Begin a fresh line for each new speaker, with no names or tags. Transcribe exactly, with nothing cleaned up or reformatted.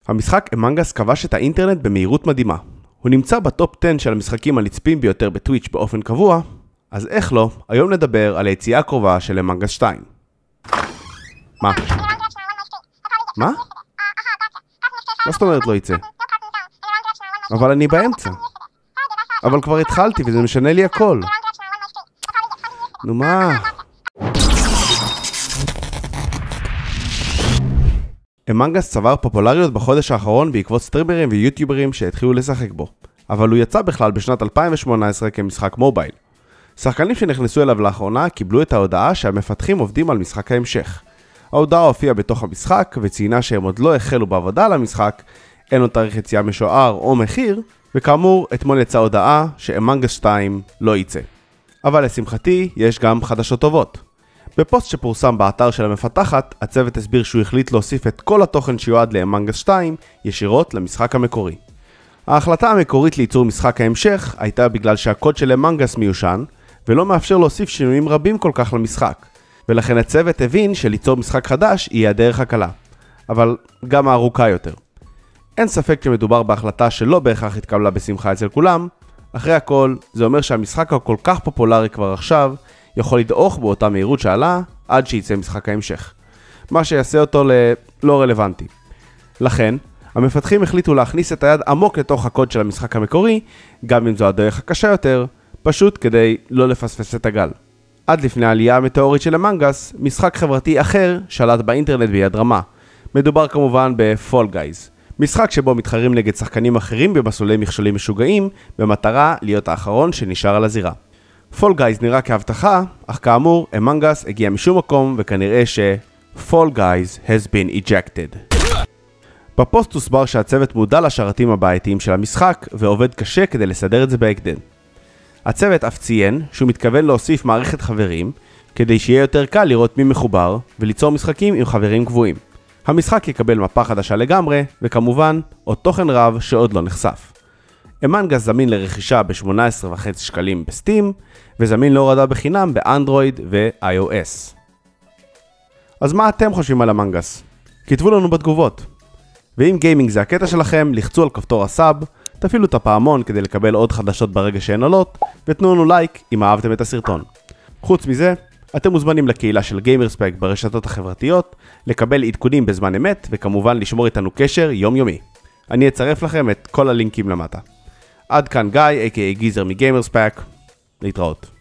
המשחק Among Us כבש את האינטרנט במהירות מדהימה. הוא נמצא בטופ עשר של המשחקים הנצפים ביותר בטוויץ' באופן קבוע, אז איך לא, היום נדבר על היציאה הקרובה של Among Us שתיים. מה? מה? מה זאת אומרת לא יצא? אבל אני באמצע. אבל כבר התחלתי וזה משנה לי הכל. נו מה? Among Us צבר פופולריות בחודש האחרון בעקבות סטרימרים ויוטיוברים שהתחילו לשחק בו, אבל הוא יצא בכלל בשנת אלפיים שמונה עשרה כמשחק מובייל. שחקנים שנכנסו אליו לאחרונה קיבלו את ההודעה שהמפתחים עובדים על משחק ההמשך. ההודעה הופיעה בתוך המשחק וציינה שהם עוד לא החלו בעבודה על המשחק, אין לו תאריך יציאה משוער או מחיר, וכאמור אתמול יצאה הודעה ש-Among Us שתיים לא יצא. אבל לשמחתי יש גם חדשות טובות. בפוסט שפורסם באתר של המפתחת, הצוות הסביר שהוא החליט להוסיף את כל התוכן שיועד ל-Among Us שתיים ישירות למשחק המקורי. ההחלטה המקורית לייצור משחק ההמשך הייתה בגלל שהקוד של Among Us מיושן, ולא מאפשר להוסיף שינויים רבים כל כך למשחק, ולכן הצוות הבין שליצור משחק חדש יהיה הדרך הקלה, אבל גם הארוכה יותר. אין ספק שמדובר בהחלטה שלא בהכרח התקבלה בשמחה אצל כולם, אחרי הכל זה אומר שהמשחק הכל כך פופולרי כבר עכשיו, יכול לדעוך באותה מהירות שעלה עד שיצא משחק ההמשך, מה שיעשה אותו ללא רלוונטי. לכן, המפתחים החליטו להכניס את היד עמוק לתוך הקוד של המשחק המקורי, גם אם זו הדרך הקשה יותר, פשוט כדי לא לפספס את הגל. עד לפני העלייה המטאורית של Among Us, משחק חברתי אחר שלט באינטרנט ביד רמה. מדובר כמובן ב-Fall Guys, משחק שבו מתחרים נגד שחקנים אחרים במסלולי מכשולים משוגעים, במטרה להיות האחרון שנשאר על הזירה. Fall Guys נראה כהבטחה, אך כאמור, Among Us הגיע משום מקום וכנראה ש- Fall Guys has been ejected. בפוסט הוסבר שהצוות מודע לשרתים הבעייתיים של המשחק ועובד קשה כדי לסדר את זה בהקדם. הצוות אף ציין שהוא מתכוון להוסיף מערכת חברים כדי שיהיה יותר קל לראות מי מחובר וליצור משחקים עם חברים קבועים. המשחק יקבל מפה חדשה לגמרי וכמובן עוד תוכן רב שעוד לא נחשף. Among Us זמין לרכישה ב-שמונה עשרה וחצי שקלים בסטים, וזמין להורדה בחינם באנדרואיד ו-iOS. אז מה אתם חושבים על Among Us? כתבו לנו בתגובות. ואם גיימינג זה הקטע שלכם, לחצו על כפתור הסאב, תפעילו את הפעמון כדי לקבל עוד חדשות ברגע שהן עולות, ותנו לנו לייק אם אהבתם את הסרטון. חוץ מזה, אתם מוזמנים לקהילה של גיימרספק ברשתות החברתיות, לקבל עדכונים בזמן אמת, וכמובן לשמור איתנו קשר יומיומי. אני אצרף לכם את כל הלינקים למטה. עד כאן גיא, איי קיי איי גיזר מגיימרספק, להתראות.